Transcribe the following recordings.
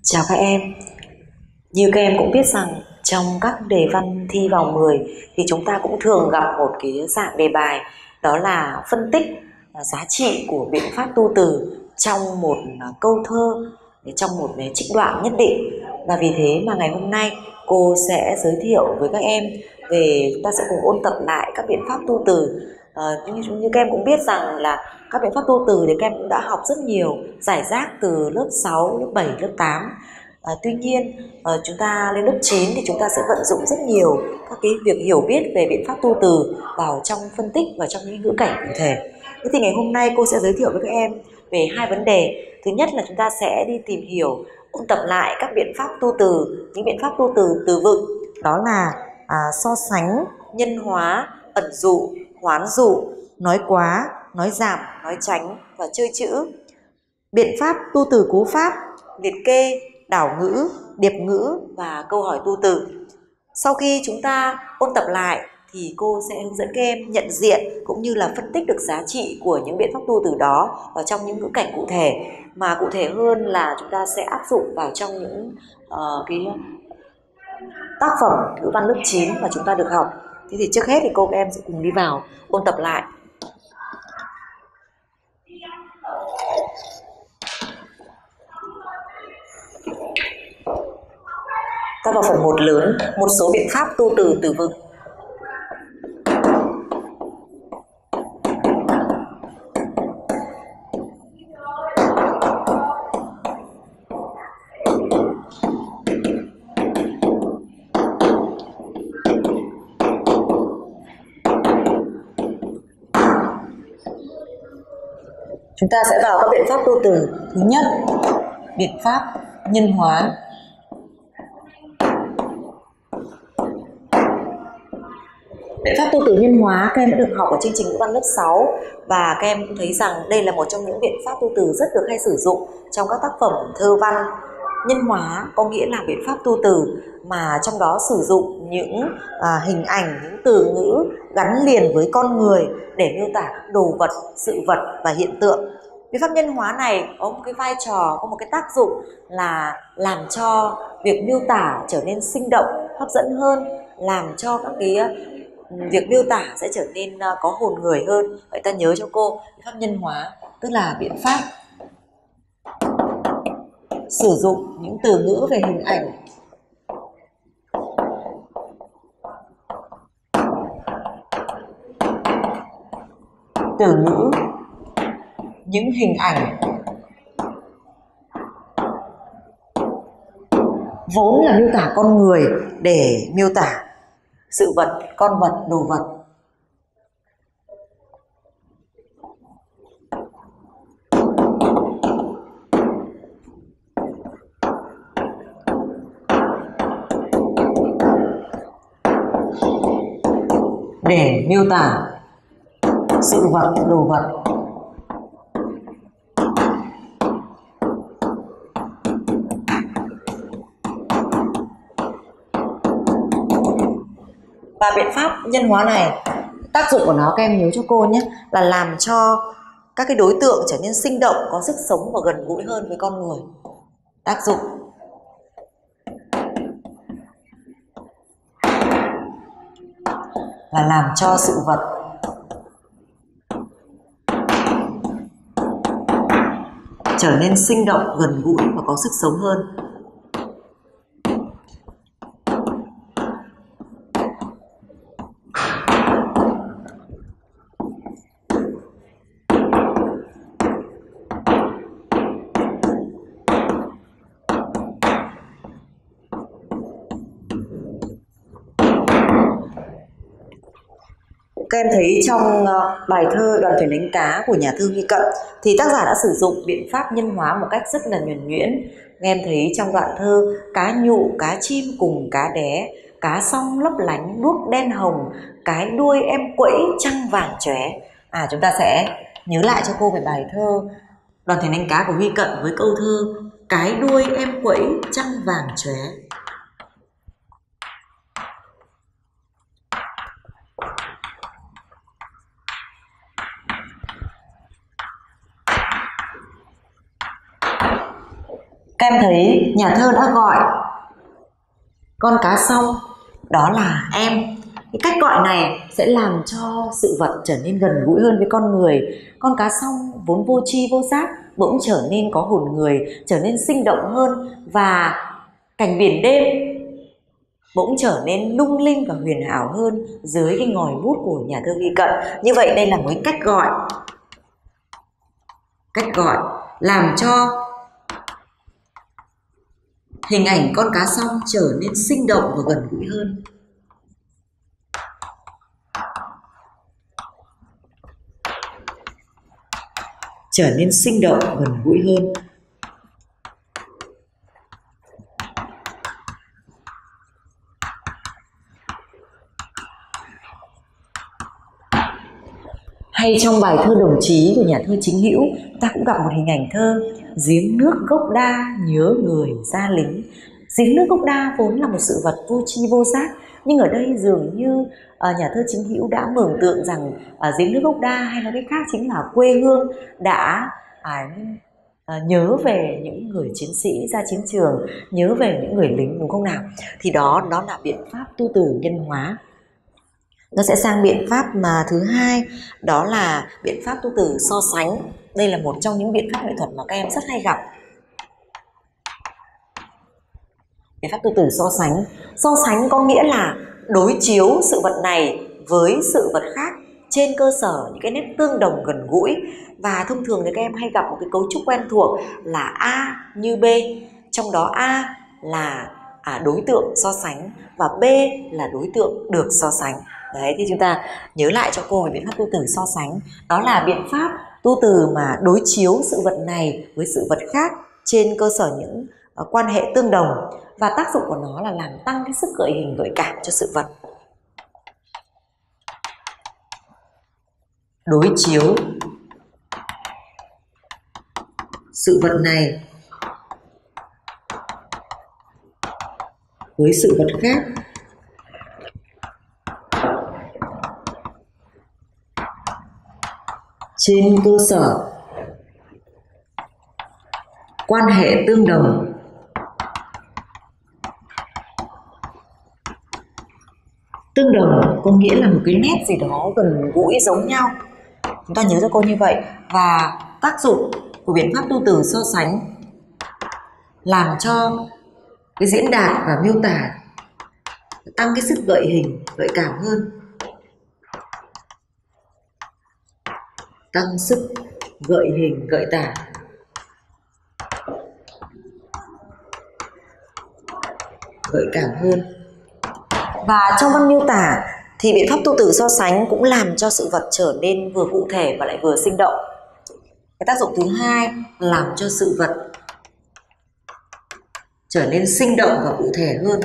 Chào các em. Như các em cũng biết rằng trong các đề văn thi vào 10 thì chúng ta cũng thường gặp một cái dạng đề bài, đó là phân tích giá trị của biện pháp tu từ trong một câu thơ, trong một trích đoạn nhất định. Và vì thế mà ngày hôm nay cô sẽ giới thiệu với các em về, chúng ta sẽ cùng ôn tập lại các biện pháp tu từ. Như các em cũng biết rằng là các biện pháp tu từ thì các em cũng đã học rất nhiều, giải rác từ lớp 6, lớp 7, lớp 8. Tuy nhiên chúng ta lên lớp 9 thì chúng ta sẽ vận dụng rất nhiều các cái việc hiểu biết về biện pháp tu từ vào trong phân tích và trong những ngữ cảnh cụ thể. Thế thì ngày hôm nay cô sẽ giới thiệu với các em về hai vấn đề. Thứ nhất là chúng ta sẽ đi tìm hiểu, ôn tập lại các biện pháp tu từ, những biện pháp tu từ từ vựng, đó là so sánh, nhân hóa, ẩn dụ, hoán dụ, nói quá, nói giảm, nói tránh và chơi chữ. Biện pháp tu từ cú pháp, liệt kê, đảo ngữ, điệp ngữ và câu hỏi tu từ. Sau khi chúng ta ôn tập lại thì cô sẽ hướng dẫn các em nhận diện cũng như là phân tích được giá trị của những biện pháp tu từ đó vào trong những ngữ cảnh cụ thể, mà cụ thể hơn là chúng ta sẽ áp dụng vào trong những cái tác phẩm ngữ văn lớp 9 mà chúng ta được học. Thế thì trước hết thì cô các em sẽ cùng đi vào ôn tập lại. Ta vào phần 1 lớn, một số biện pháp tu từ từ vựng. Chúng ta sẽ vào các biện pháp tu từ. Thứ nhất, biện pháp nhân hóa. Biện pháp tu từ nhân hóa các em đã được học ở chương trình ngữ văn lớp 6, và các em cũng thấy rằng đây là một trong những biện pháp tu từ rất được hay sử dụng trong các tác phẩm thơ văn. Nhân hóa có nghĩa là biện pháp tu từ mà trong đó sử dụng những hình ảnh, những từ ngữ gắn liền với con người để miêu tả các đồ vật, sự vật và hiện tượng. Biện pháp nhân hóa này có một cái vai trò, có một cái tác dụng là làm cho việc miêu tả trở nên sinh động, hấp dẫn hơn, làm cho các cái việc miêu tả sẽ trở nên có hồn người hơn. Vậy ta nhớ cho cô, biện pháp nhân hóa tức là biện pháp sử dụng những từ ngữ về hình ảnh, từ ngữ, những hình ảnh vốn là miêu tả con người để miêu tả sự vật, con vật, đồ vật. Để miêu tả sự vật, đồ vật. Và biện pháp nhân hóa này, tác dụng của nó các em nhớ cho cô nhé, là làm cho các cái đối tượng trở nên sinh động, có sức sống và gần gũi hơn với con người. Tác dụng là làm cho sự vật trở nên sinh động, gần gũi và có sức sống hơn. Các em thấy trong bài thơ Đoàn thuyền đánh cá của nhà thơ Huy Cận thì tác giả đã sử dụng biện pháp nhân hóa một cách rất là nhuần nhuyễn. Các em thấy trong đoạn thơ: cá nhụ, cá chim cùng cá đé, cá song lấp lánh đuốc đen hồng, cái đuôi em quẫy trăng vàng chóe. Chúng ta sẽ nhớ lại cho cô về bài thơ Đoàn thuyền đánh cá của Huy Cận với câu thơ cái đuôi em quẫy trăng vàng chóe. Các Các em thấy nhà thơ đã gọi con cá song đó là em. Cái cách gọi này sẽ làm cho sự vật trở nên gần gũi hơn với con người. Con cá song vốn vô tri vô giác bỗng trở nên có hồn người, trở nên sinh động hơn, và cảnh biển đêm bỗng trở nên lung linh và huyền ảo hơn dưới cái ngòi bút của nhà thơ Ghi Cận. Như vậy đây là một cách gọi làm cho hình ảnh con cá song trở nên sinh động và gần gũi hơn. Trở nên sinh động, gần gũi hơn. Hay trong bài thơ Đồng Chí của nhà thơ Chính Hữu, ta cũng gặp một hình ảnh thơ giếng nước gốc đa nhớ người ra lính. Giếng nước gốc đa vốn là một sự vật vô tri vô giác, nhưng ở đây dường như nhà thơ Chính Hữu đã mường tượng rằng giếng nước gốc đa, hay nói cách khác chính là quê hương, đã nhớ về những người chiến sĩ ra chiến trường, nhớ về những người lính, đúng không nào? Thì đó là biện pháp tu từ nhân hóa. Nó sẽ sang biện pháp mà thứ hai, đó là biện pháp tu từ so sánh. Đây là một trong những biện pháp nghệ thuật mà các em rất hay gặp. Biện pháp tu từ so sánh. So sánh có nghĩa là đối chiếu sự vật này với sự vật khác trên cơ sở những cái nét tương đồng gần gũi. Và thông thường thì các em hay gặp một cái cấu trúc quen thuộc là A như B. Trong đó A là đối tượng so sánh và B là đối tượng được so sánh. Đấy, thì chúng ta nhớ lại cho cô về biện pháp tu từ so sánh. Đó là biện pháp tu từ mà đối chiếu sự vật này với sự vật khác trên cơ sở những quan hệ tương đồng, và tác dụng của nó là làm tăng cái sức gợi hình gợi cảm cho sự vật. Đối chiếu sự vật này với sự vật khác trên cơ sở quan hệ tương đồng. Tương đồng có nghĩa là một cái nét gì đó gần gũi giống nhau. Chúng ta nhớ cho cô như vậy. Và tác dụng của biện pháp tu từ so sánh làm cho cái diễn đạt và miêu tả tăng cái sức gợi hình, gợi cảm hơn. Tăng sức gợi hình, gợi tả. Gợi cảm hơn. Và trong văn miêu tả thì biện pháp tu từ so sánh cũng làm cho sự vật trở nên vừa cụ thể và lại vừa sinh động. Cái tác dụng thứ hai làm cho sự vật trở nên sinh động và cụ thể hơn.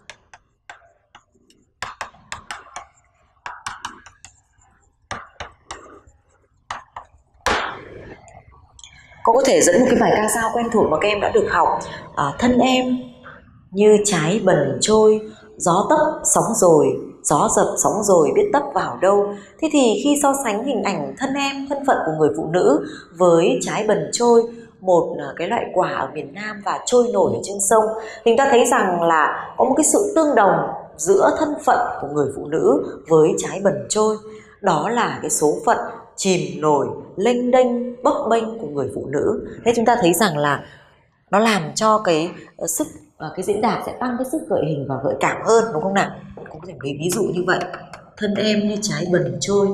Cô có thể dẫn một cái bài ca dao quen thuộc mà các em đã được học. Thân em như trái bần trôi, gió tấp sóng rồi, gió dập sóng rồi biết tấp vào đâu. Thế thì khi so sánh hình ảnh thân em, thân phận của người phụ nữ với trái bần trôi, một cái loại quả ở miền Nam và trôi nổi ở trên sông, thì chúng ta thấy rằng là có một cái sự tương đồng giữa thân phận của người phụ nữ với trái bần trôi. Đó là cái số phận chìm nổi, lênh đênh, bấp bênh của người phụ nữ. Thế chúng ta thấy rằng là nó làm cho cái sức cái diễn đạt sẽ tăng cái sức gợi hình và gợi cảm hơn, đúng không nào? Cũng có thể lấy ví dụ như vậy. Thân em như trái bần trôi.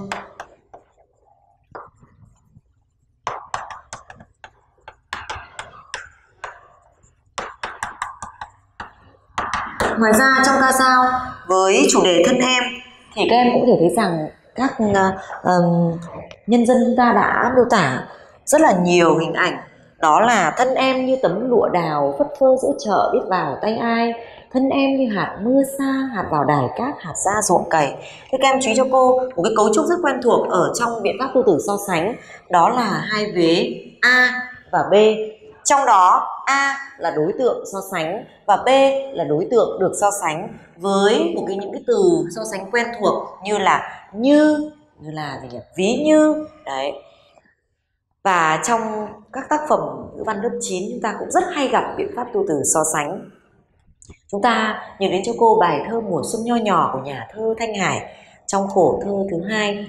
Ngoài ra trong ca dao với chủ đề thân em thì các em cũng có thể thấy rằng các nhân dân chúng ta đã miêu tả rất là nhiều hình ảnh. Đó là thân em như tấm lụa đào phất phơ giữa chợ biết vào tay ai. Thân em như hạt mưa xa, hạt vào đài cát, hạt ra ruộng cày. Thế các em chú ý cho cô một cái cấu trúc rất quen thuộc ở trong biện pháp tu từ so sánh. Đó là hai vế A và B. Trong đó A là đối tượng so sánh và B là đối tượng được so sánh với những cái từ so sánh quen thuộc như là ví như. Đấy. Và trong các tác phẩm ngữ văn lớp 9 chúng ta cũng rất hay gặp biện pháp tu từ so sánh. Chúng ta nhìn đến cho cô bài thơ Mùa Xuân Nho Nhỏ của nhà thơ Thanh Hải trong khổ thơ thứ 2.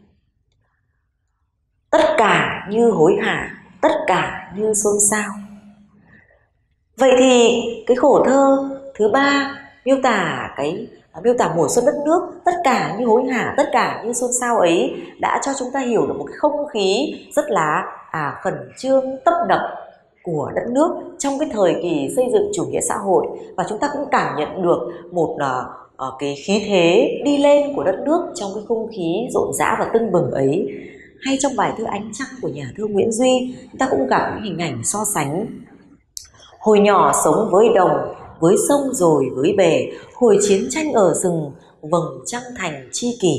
Tất cả như hối hả, tất cả như xôn xao. Vậy thì cái khổ thơ thứ 3 miêu tả mùa xuân đất nước, tất cả như hối hả, tất cả như xôn xao ấy đã cho chúng ta hiểu được một cái không khí rất là khẩn trương, tấp nập của đất nước trong cái thời kỳ xây dựng chủ nghĩa xã hội, và chúng ta cũng cảm nhận được một cái khí thế đi lên của đất nước trong cái không khí rộn rã và tưng bừng ấy. Hay trong bài thơ Ánh Trăng của nhà thơ Nguyễn Duy, chúng ta cũng gặp những hình ảnh so sánh. Hồi nhỏ sống với đồng, với sông rồi với bể, hồi chiến tranh ở rừng, vầng trăng thành tri kỷ.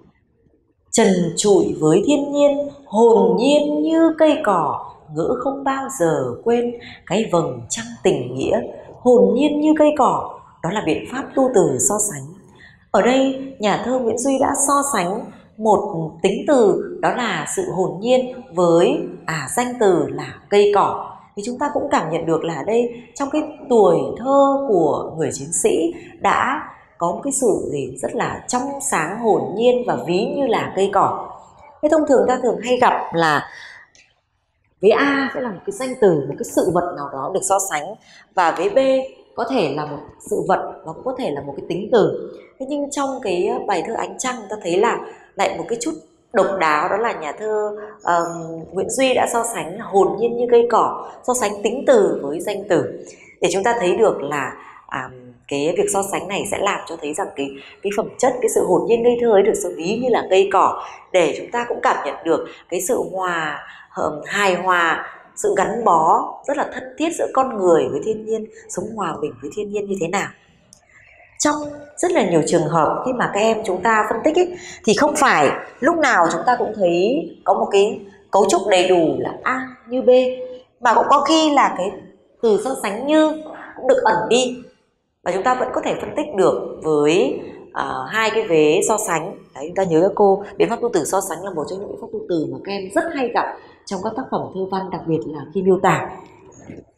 Trần trụi với thiên nhiên, hồn nhiên như cây cỏ, ngỡ không bao giờ quên cái vầng trăng tình nghĩa. Hồn nhiên như cây cỏ, đó là biện pháp tu từ so sánh. Ở đây nhà thơ Nguyễn Duy đã so sánh một tính từ, đó là sự hồn nhiên, với danh từ là cây cỏ. Thì chúng ta cũng cảm nhận được là ở đây trong cái tuổi thơ của người chiến sĩ đã có một cái sự gì rất là trong sáng, hồn nhiên và ví như là cây cỏ. Thế thông thường ta thường hay gặp là vế A sẽ là một cái danh từ, một cái sự vật nào đó được so sánh, và vế B có thể là một sự vật và cũng có thể là một cái tính từ. Thế nhưng trong cái bài thơ Ánh Trăng ta thấy là lại một cái chút độc đáo, đó là nhà thơ Nguyễn Duy đã so sánh hồn nhiên như cây cỏ, so sánh tính từ với danh từ, để chúng ta thấy được là cái việc so sánh này sẽ làm cho thấy rằng cái phẩm chất, cái sự hồn nhiên ngây thơ ấy được so ví như là cây cỏ, để chúng ta cũng cảm nhận được cái sự hài hòa, sự gắn bó rất là thân thiết giữa con người với thiên nhiên, sống hòa bình với thiên nhiên như thế nào. Trong rất là nhiều trường hợp khi mà các em chúng ta phân tích ấy, thì không phải lúc nào chúng ta cũng thấy có một cái cấu trúc đầy đủ là A như B, mà cũng có khi là cái từ so sánh như cũng được ẩn đi, và chúng ta vẫn có thể phân tích được với hai cái vế so sánh. Đấy, chúng ta nhớ cho cô, biện pháp tu từ so sánh là một trong những biện pháp tu từ mà các em rất hay gặp trong các tác phẩm thơ văn, đặc biệt là khi miêu tả.